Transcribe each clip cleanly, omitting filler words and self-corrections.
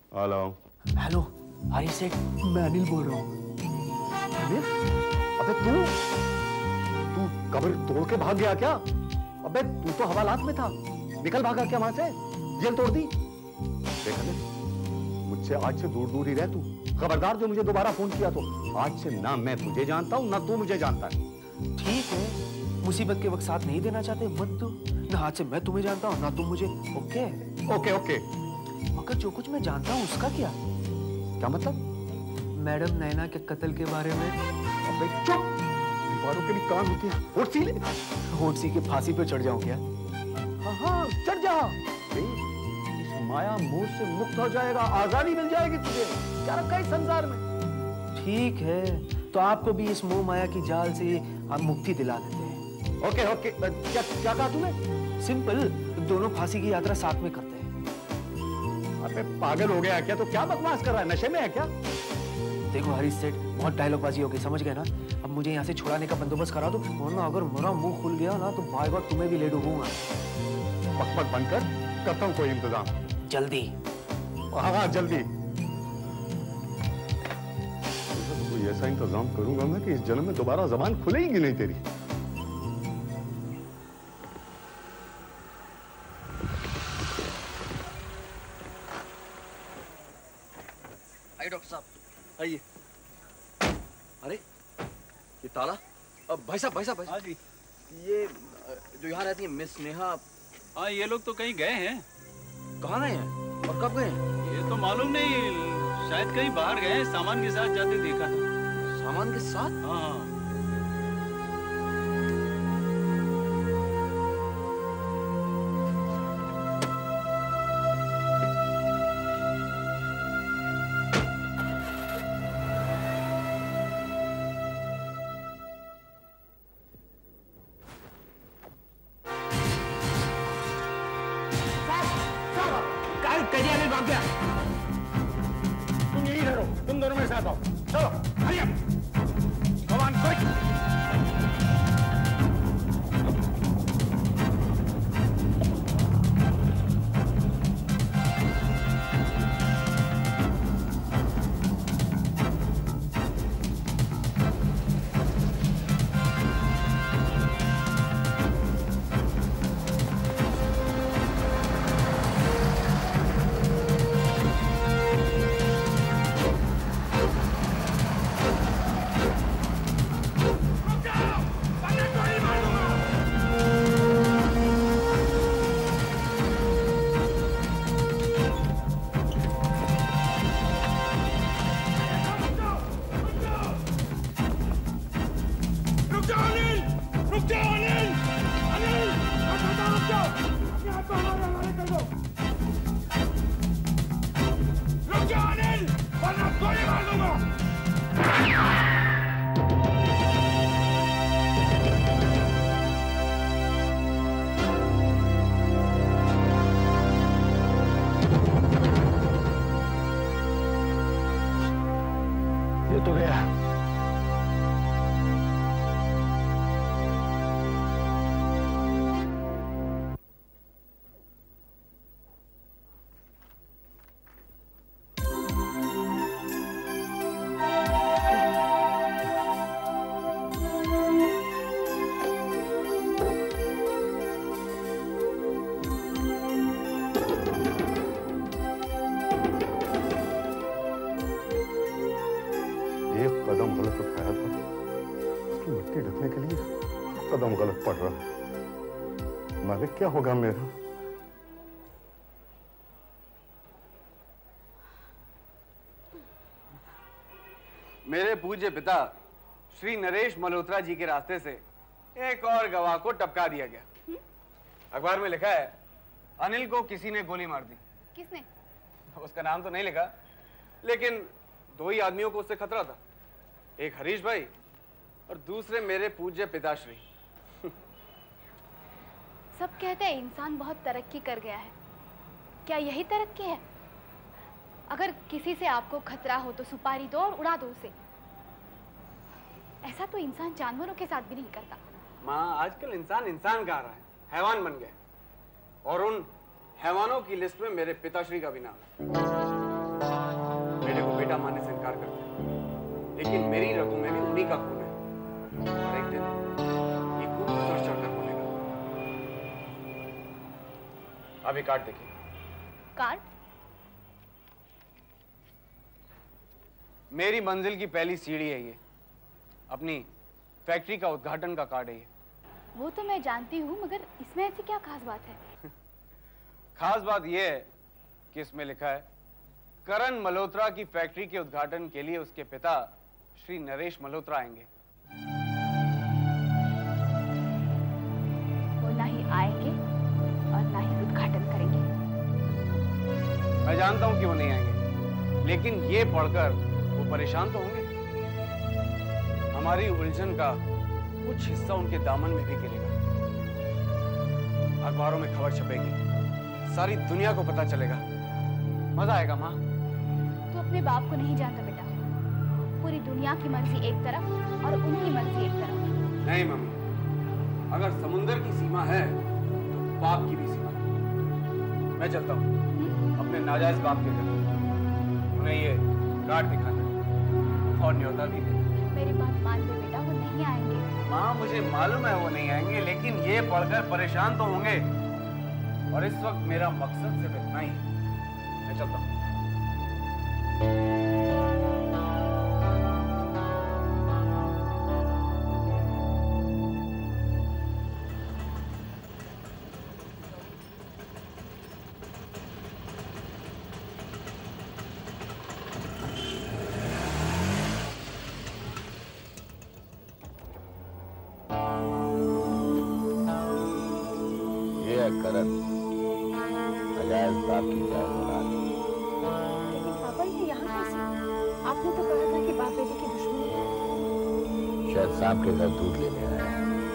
Hello hello हरी सेठ, मैं अनिल बोल रहा हूँ। अनिल? अबे तू कब्र तोड़ के भाग गया क्या? अबे तू तो हवालात में था, निकल भागा क्या वहां से? जेल तोड़ दी? देख अनिल, मुझसे आज से दूर दूर ही रह तू। खबरदार जो मुझे दोबारा फोन किया तो आज से ना मैं तुझे जानता हूँ ना तू मुझे जानता है। ठीक है, मुसीबत के वक्त साथ नहीं देना चाहते मत दो। ना आज से मैं तुम्हें जानता हूँ ना तुम मुझे। Okay okay okay. मगर जो कुछ मैं जानता हूँ उसका क्या? क्या मतलब? मैडम नैना के कत्ल के बारे में। अबे चुप, दीवारों के भी कान होते हैं। होठ सी ले। होठ सी के फांसी पे चढ़ जाऊं क्या? हाँ हाँ चढ़ जा। इस माया मोह से मुक्त हो जाएगा, आजादी मिल जाएगी तुझे। क्या रखा है इस संसार में? ठीक है, तो आपको भी इस मोह माया की जाल से हम मुक्ति दिला देते हैं। Okay okay. क्या क्या कहा तूने? सिंपल, दोनों फांसी की यात्रा साथ में करते हैं। अबे पागल हो गया क्या? तो क्या बकवास कर रहा है? नशे में है क्या? देखो हरीश सेठ, बहुत डायलॉगबाजी हो गई, समझ गए ना? अब मुझे यहाँ से छुड़ाने का बंदोबस्त करा दो, वरना अगर मेरा मुंह खुल गया ना तो बाय गॉड तुम्हें भी ले डूबूंगा। बकबक बंद कर, करता हूँ कोई इंतजाम। जल्दी। हाँ हाँ जल्दी। कोई ऐसा इंतजाम करूंगा मैं कि इस जन्म में दोबारा जबान खुलेगी नहीं तेरी। डॉक्टर साहब आइए। अरे ये ताला। अब भाई साहब हाँ जी। ये जो यहाँ रहती है मिस नेहा। हाँ ये लोग तो कहीं गए हैं। कहाँ गए हैं और कब गए हैं? ये तो मालूम नहीं, शायद कहीं बाहर गए हैं, सामान के साथ जाते देखा था। सामान के साथ? हाँ। तुम यही रहो, तुम दोनों मेरे साथ आओ। चलो hurry up, come on quick. ये तो गया। कदम गलत उठाया था, उसकी मिट्टी ढकने के लिए कदम गलत पड़ रहा है। मालिक क्या होगा मेरा? मेरे पूज्य पिता श्री नरेश मल्होत्रा जी के रास्ते से एक और गवाह को टपका दिया गया। अखबार में लिखा है अनिल को किसी ने गोली मार दी। किसने? उसका नाम तो नहीं लिखा, लेकिन दो ही आदमियों को उससे खतरा था, एक हरीश भाई और दूसरे मेरे पूज्य पिताश्री। सब कहते हैं इंसान बहुत तरक्की कर गया है, क्या यही तरक्की है? अगर किसी से आपको खतरा हो तो सुपारी दो और उड़ा दो उसे। ऐसा तो इंसान जानवरों के साथ भी नहीं करता। माँ, आजकल इंसान इंसान कहाँ रहा है, हैवान बन गए, और उन हैवानों की लिस्ट में मेरे पिताश्री का भी नाम है। बेटे को बेटा मानने से इनकार करते हैं, लेकिन मेरी रगों में भी उन्हीं का खून है और एक दिन ये खून सर चढ़कर बोलेगा। अभी कार्ड देखिए। कार्ड? मेरी मंजिल की पहली सीढ़ी है ये, अपनी फैक्ट्री का उद्घाटन का कार्ड है ये। वो तो मैं जानती हूँ, मगर इसमें ऐसी क्या खास बात है? खास बात यह है कि इसमें लिखा है करण मल्होत्रा की फैक्ट्री के उद्घाटन के लिए उसके पिता श्री नरेश मल्होत्रा आएंगे। वो ना ही आएंगे और ना ही उद्घाटन करेंगे। मैं जानता हूं कि वो नहीं आएंगे, लेकिन ये पढ़कर वो परेशान तो होंगे। हमारी उलझन का कुछ हिस्सा उनके दामन में भी गिरेगा। अखबारों में खबर छपेगी, सारी दुनिया को पता चलेगा। मजा आएगा माँ। तू अपने बाप को नहीं जानता बेटा। पूरी दुनिया की मर्जी एक तरफ और उनकी मर्जी एक तरफ। नहीं मम्मी, अगर समुंदर की सीमा है तो बाप की भी सीमा है। मैं चलता हूँ अपने नाजायज बाप के घर, उन्हें ये कार्ड दिखाना और न्योता भी देना। मेरी बात मान ले बेटा, वो नहीं आएंगे। माँ मुझे मालूम है वो नहीं आएंगे, लेकिन ये पढ़कर परेशान तो होंगे और इस वक्त मेरा मकसद सिर्फ इतना ही है। मैं चलता हूँ। करण अजायज बाप की जायज औलाद। लेकिन पापा ये यहाँ कैसे? आपने तो कहा था कि बाप बेटे की दुश्मनी है। शायद सांप के घर दूध लेने आया।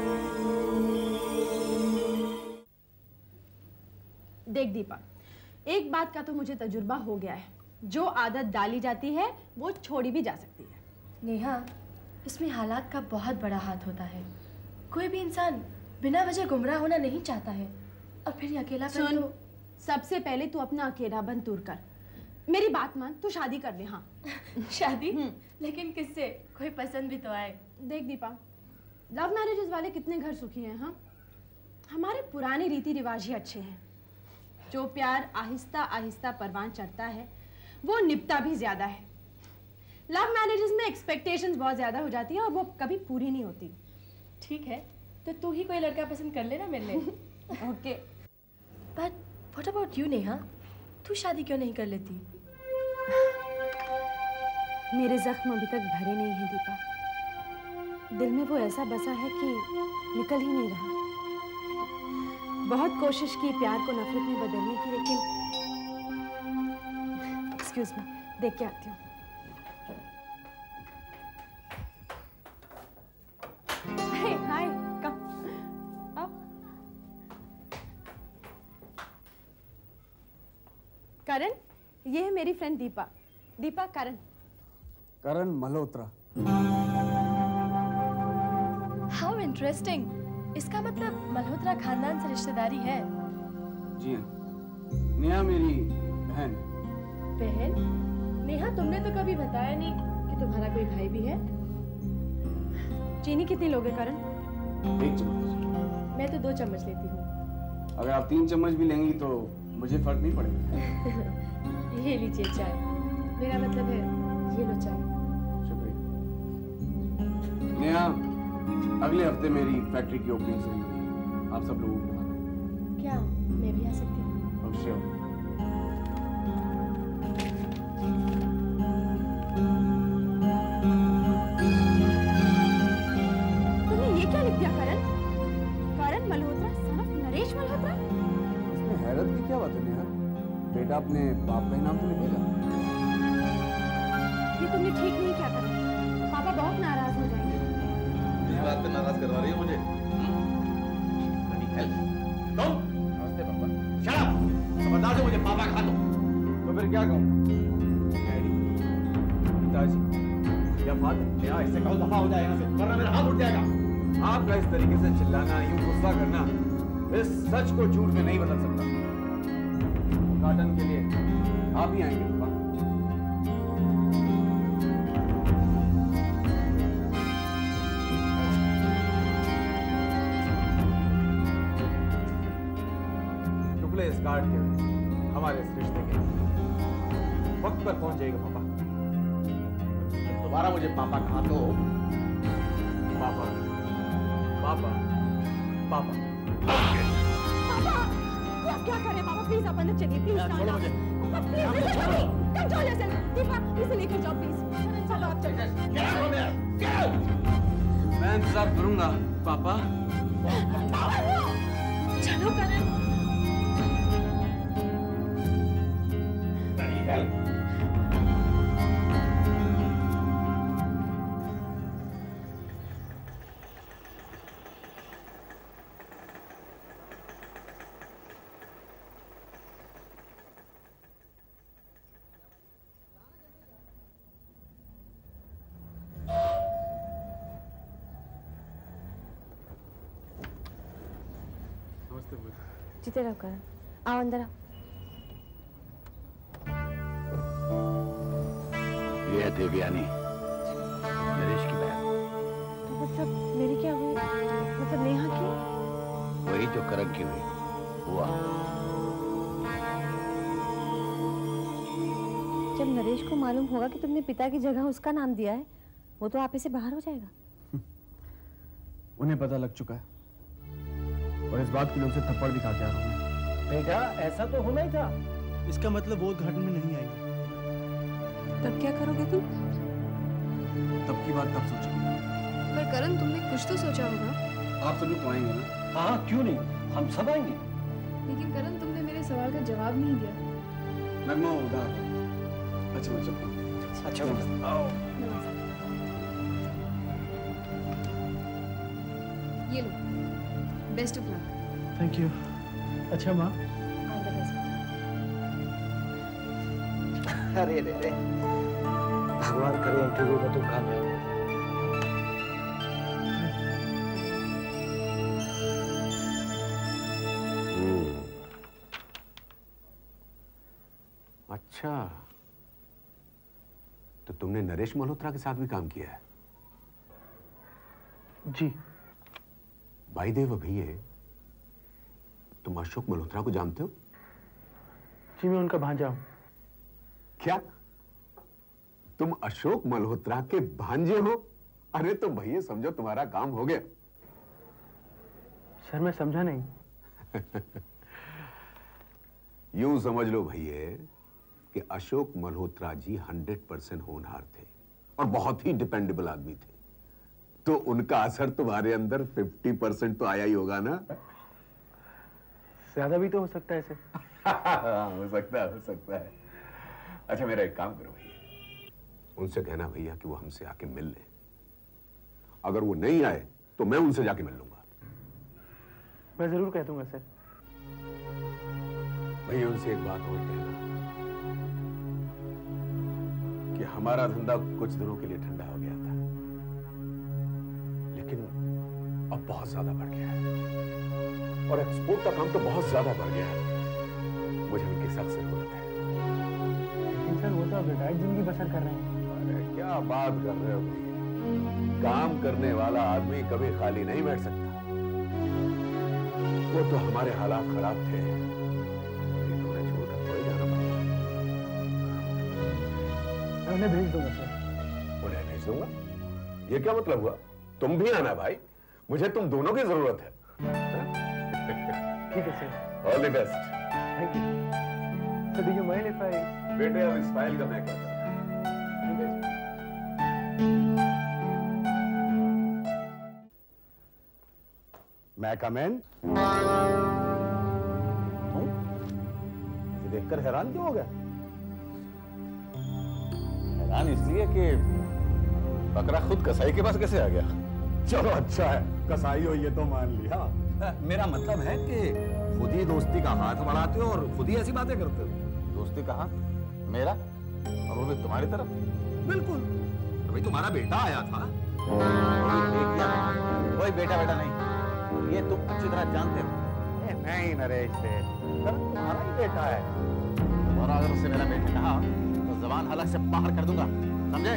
देख दीपा, एक बात का तो मुझे तजुर्बा हो गया है, जो आदत डाली जाती है वो छोड़ी भी जा सकती है। नेहा, इसमें हालात का बहुत बड़ा हाथ होता है। कोई भी इंसान बिना वजह गुमराह होना नहीं चाहता है, और फिर अकेला सुन, सबसे पहले तू अपना अकेलापन दूर कर। मेरी बात मान, तू शादी कर ले। हाँ शादी? लेकिन किससे? कोई पसंद भी तो आए। देख दीपा, लव मैरिजेस वाले कितने घर सुखी हैं। हाँ, हमारे पुराने रीति रिवाज ही अच्छे हैं। जो प्यार आहिस्ता आहिस्ता परवान चढ़ता है वो निपटा भी ज्यादा है। लव मैरिजेस में एक्सपेक्टेशंस बहुत ज्यादा हो जाती है और वो कभी पूरी नहीं होती। ठीक है, तो तू ही कोई लड़का पसंद कर लेना मेरे लिए। Okay, but what about you Neha? तू शादी क्यों नहीं कर लेती? मेरे जख्म अभी तक भरे नहीं हैं दीपा। दिल में वो ऐसा बसा है कि निकल ही नहीं रहा। बहुत कोशिश की प्यार को नफरत में बदलने की, लेकिन एक्सक्यूज मी, देख के आती हूँ। हाय, कम। करण, ये है मेरी friend Deepa. Deepa, Karan. Karan Malhotra. How interesting. इसका मतलब मल्होत्रा खानदान से रिश्तेदारी है? जी हाँ, नेहा मेरी बहन। बहन? नेहा, तुमने तो कभी बताया नहीं कि तुम्हारा कोई भाई भी है। चीनी कितनी लोगे करण? 1 चम्मच। मैं तो 2 चम्मच लेती हूँ। अगर आप 3 चम्मच भी लेंगी तो मुझे फर्क नहीं पड़ेगा। ये लीजिए चाय। मेरा मतलब है ये लो चाय। शुक्रिया। नेहा, अगले हफ्ते मेरी फैक्ट्री की ओपनिंग सेरेमनी, आप सब लोगों को बुलाना है। क्या मैं भी आ सकती हूँ? अवश्य। तुमने ये क्या लिख दिया करण? Karan Malhotra son of Naresh Malhotra? इसमें हैरत की क्या बात है नेहा? बेटा अपने बाप का ही नाम तो लिखेगा। ये तुमने ठीक नहीं किया करण। पापा बहुत नाराज हो जाएंगे। इस बात पे नाराज करवा रही है मुझे? नमस्ते पापा। Shut up! खबरदार से मुझे पापा कहा तो फिर क्या कहूँ? डैडी, पिताजी या फादर। यहाँ इससे कहो दफा हो जाए यहाँ से, वरना मेरा हाथ उठ जाएगा। आपका इस तरीके से चिल्लाना, यूं गुस्सा करना, इस सच को झूठ में नहीं बदल सकता। उद्घाटन के लिए आप ही आएंगे पापा। काट के हमारे इस रिश्ते के वक्त पर पहुंच जाएगा पापा। दोबारा मुझे पापा कहा तो पापा पापा पापा आप क्या कर रहे हैं पापा? प्लीज आप अंदर चलिए, प्लीज। छोड़ो मुझे। Control yourself. दीपा इसे लेकर जाओ प्लीज। चलो आप चलो। मैं इंतजार करूंगा पापा। चलो करण। जीते रहो करण, आओ अंदर आओ। ये है देवयानी, नरेश की बहन। तो मतलब मेरी क्या हुई? मतलब नेहा की? वही जो करण की हुई हुआ। जब नरेश को मालूम होगा कि तुमने पिता की जगह उसका नाम दिया है, वो तो आप से बाहर हो जाएगा। उन्हें पता लग चुका है और इस बात के लिए उनसे थप्पड़ भी खा के आ रहा हूँ। बेटा ऐसा तो होना ही था। इसका मतलब वो घर में नहीं आएंगे। तब क्या करोगे तुम? तब की बात तब सोचेंगे। पर करण तुमने कुछ तो सोचा होगा। आप सभी तो आएंगे ना? हाँ क्यों नहीं, हम सब आएंगे। लेकिन करण तुमने मेरे सवाल का जवाब नहीं दिया। नगमा उदार। अच्छा मैं चलता हूँ। अच्छा आओ। ये लो, best of luck. Thank you. अच्छा माँ। अरे रे रे, भगवान करे इंटरव्यू में तुम कामयाब हो। अच्छा, तो तुमने नरेश मल्होत्रा के साथ भी काम किया है? जी। भाई देव भैया, तुम अशोक मल्होत्रा को जानते हो? जी मैं उनका भांजा हूँ। क्या तुम अशोक मल्होत्रा के भांजे हो? अरे तो भैया समझो तुम्हारा काम हो गया। सर मैं समझा नहीं। यूं समझ लो भैया कि अशोक मल्होत्रा जी 100% होनहार थे और बहुत ही डिपेंडेबल आदमी थे, तो उनका असर तुम्हारे अंदर 50% तो आया ही होगा ना? ज्यादा भी तो हो सकता है सर। हो सकता है। अच्छा मेरा एक काम करो भैया, उनसे कहना भैया कि वो हमसे आके मिल लें। अगर वो नहीं आए तो मैं उनसे जाके मिल लूंगा। मैं जरूर कह दूंगा सर। भैया उनसे एक बात और कहना कि हमारा धंधा कुछ दिनों के लिए ठंडा हो गया था, लेकिन अब बहुत ज्यादा बढ़ गया है और एक्सपोर्ट का काम तो बहुत ज्यादा बढ़ गया है। मुझे उनकी सख्त जरूरत है। लेकिन सर वो तो अब रिटायर्ड जिंदगी बसर कर रहे हैं। अरे क्या बात कर रहे हो भैया, काम करने वाला आदमी कभी खाली नहीं बैठ सकता। वो तो हमारे हालात खराब थे, उन्हें छोड़कर थोड़ी जाना पड़ेगा। मैं उन्हें भेज दूंगा सर। उन्हें भेज दूंगा? ये क्या मतलब हुआ? तुम भी आना भाई, मुझे तुम दोनों की जरूरत है। ठीक है sir. All the best. Thank you sir. Do you mind if I? बेटे अब इस फाइल का मैं क्या करूं? मैं कमेन? इसे देखकर हैरान क्यों हो गए? हैरान इसलिए कि बकरा खुद कसाई के पास कैसे आ गया। चलो अच्छा है, कसाई हो ये तो मान लिया। मेरा मतलब है कि खुद ही दोस्ती का हाथ बढ़ाते हो और खुद ही ऐसी बातें करते हो। दोस्ती का हाथ मेरा, और वो भी तुम्हारी तरफ? बिल्कुल। तो भाई तुम्हारा बेटा आया था। कोई बेटा नहीं, ये तुम अच्छी तरह जानते हो। नहीं नरेश सेठ, तुम्हारा ही बेटा है। और अगर उससे मेरा बेटा कहा तो जबान हलक से बाहर कर दूंगा, समझे?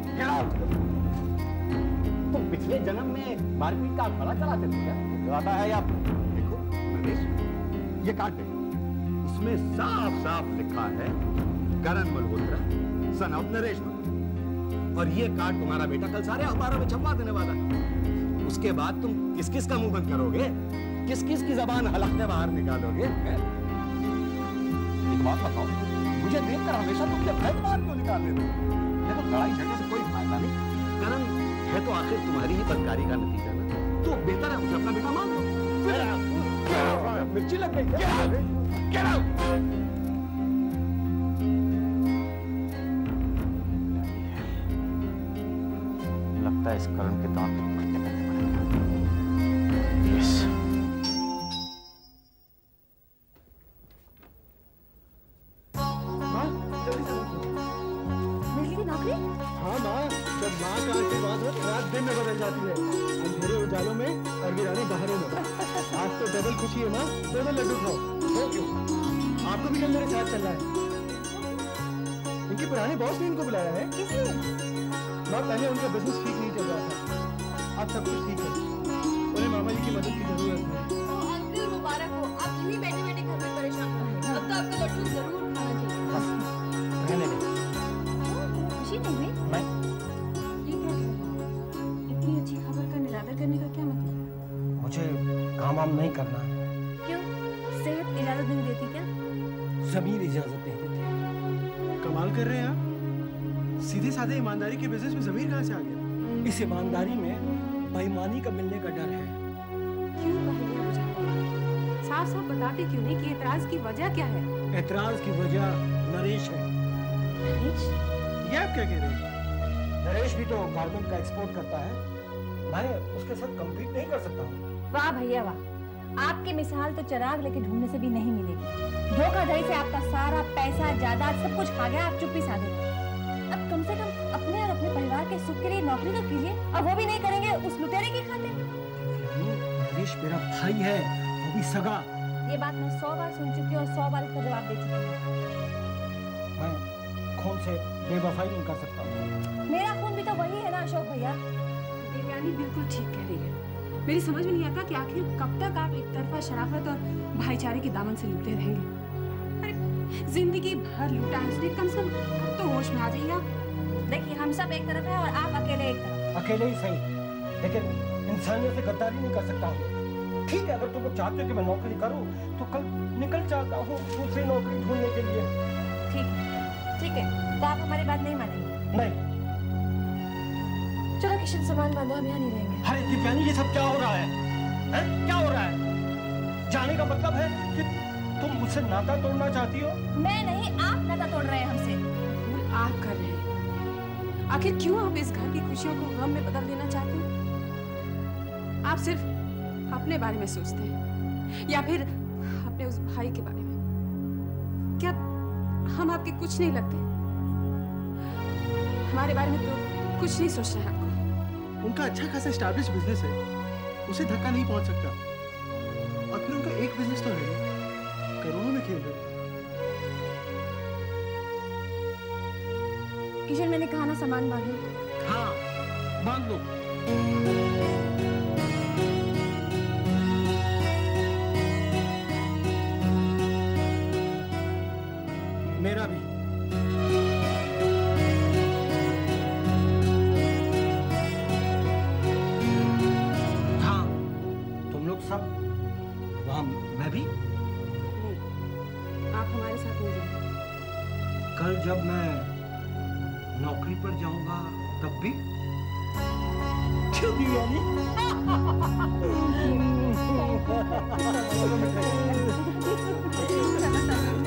तुम पिछले जन्म में मारपीट का अखाड़ा चलाते थे क्या? आता है या देखो नरेश, ये काट दे। उसमें साफ साफ लिखा है करण मल्होत्रा सन ऑफ नरेश मल्होत्रा। और ये कार्ड तुम्हारा बेटा कल सारे अखबारों में छपवा देने वाला है। उसके बाद तुम किस किस का मुंह बंद करोगे, किस किस की जबान हलकते बाहर निकालोगे? एक बात बताओ, मुझे देखकर हमेशा तुम जब भय बाहर क्यों निकाल देते हो? देखो लड़ाई झगड़े से कोई फायदा नहीं। करण है तो आखिर तुम्हारी ही बदकारी का नतीजा ना। तो बेहतर है उसे अपना बेटा मान लो। मिर्ची लग गई क्या? Get out! लगता है इस करण के दांत पकड़ने पड़ेंगे। Yes. माँ, मिल गई नौकरी? हाँ माँ, जब माँ का आशीर्वाद हो तो रात दिन में बदल जाती है। अंधेरे उजालों में और वीरानी बहारों में। आज तो डबल खुशी है माँ, डबल लड्डू खाओ। हो क्यों? आपको भी कल मेरे साथ चलना है। इनके पुराने बॉस ने इनको बुलाया है। किस लिए? माँ, पहले उनका बिजनेस ठीक नहीं चल रहा था। अब सब कुछ ठीक है। उन्हें मामा जी की मदद की जरूरत है। तो अंकल मुबारक हो, आप यूं ही बैठे बैठे घर में परेशान हो रहे हैं। अब तो आपको लड्डू जरूर खाना चाहिए। बस रहने दे। खुशी नहीं हुई? मैं ये क्या कह रहे हो? इतनी अच्छी खबर का निरादर करने का क्या मतलब? मुझे काम वाम नहीं करना है। क्यों? सेहत इजाजत नहीं देती क्या? जमीर इजाजत नहीं देती। कमाल कर रहे हैं आप। सीधे साधे ईमानदारी के बिजनेस में जमीर कहाँ से आ गया? इस ईमानदारी में बेईमानी का मिलने का डर है। क्यों पहेलियां बुझाते हैं? साफ साफ बताते क्यों नहीं कि एतराज की वजह क्या है? एतराज की वजह नरेश है। नरेश? ये आप क्या कह रहे हैं? नरेश भी तो गारमेंट का एक्सपोर्ट करता है। मैं उसके साथ कम्पीट नहीं कर सकता हूँ। वाह भैया वाह, आपकी मिसाल तो चिराग लेके ढूंढने से भी नहीं मिलेगी। धोखाधड़ी से आपका सारा पैसा जायदाद सब कुछ खा गया, आप चुप्पी साधे। अब कम से कम अपने और अपने परिवार के सुख के लिए नौकरी तो कीजिए, और वो भी नहीं करेंगे उस लुटेरे की खातिर। नरेश मेरा भाई है, वो भी सगा। ये बात मैं 100 बार सुन चुकी हूँ और 100 बार इसका जवाब दे चुकी हूँ। मैं खून से बेवफाई नहीं कर सकता। मेरा खून भी तो वही है ना अशोक भैया। देवयानी बिल्कुल ठीक कह रही है। मेरी समझ में नहीं आता कि आखिर कब तक आप एक तरफा शराफत और भाईचारे के दामन से लिपटे रहेंगे। अरे जिंदगी भर लूटा है उसने, कम से कम अब तो होश में आ जाइए आप। देखिए हम सब एक तरफ है और आप अकेले एक तरफ। अकेले ही सही, लेकिन इंसानियत से गद्दारी नहीं कर सकता हूँ। ठीक है, अगर तुम लोग चाहते हो कि मैं नौकरी करूँ तो कल निकल जाता हूँ दूसरी नौकरी ढूंढने के लिए। ठीक है, तो आप हमारी बात नहीं मानेंगे? नहीं। चलो किशन सामान बांधो, हम यहाँ नहीं रहेंगे। अरे दिव्यानी, ये सब क्या हो रहा है? हैं? क्या हो रहा है? जाने का मतलब है कि तुम मुझसे नाता तोड़ना चाहती हो? मैं नहीं, आप नाता तोड़ रहे हैं हमसे। भूल आप कर रहे हैं। आखिर क्यों आप इस घर की खुशियों को गम में बदल देना चाहते हैं? आप सिर्फ अपने बारे में सोचते हैं या फिर अपने उस भाई के बारे में? क्या हम आपके कुछ नहीं लगते? हमारे बारे में तो कुछ नहीं सोचना है आपको। उनका अच्छा खासा एस्टैब्लिश बिजनेस है, उसे धक्का नहीं पहुंच सकता। और फिर उनका एक बिजनेस तो है, करोड़ों में खेल रहे। किशन, मैंने कहा ना सामान बांधो। हाँ, बांध दो। मेरा भी। हाँ, तुम लोग सब वहाँ, मैं भी। नहीं, आप हमारे साथ नहीं जाएंगे। कल जब मैं नौकरी पर जाऊंगा तब भी? क्यों दिव्यानी?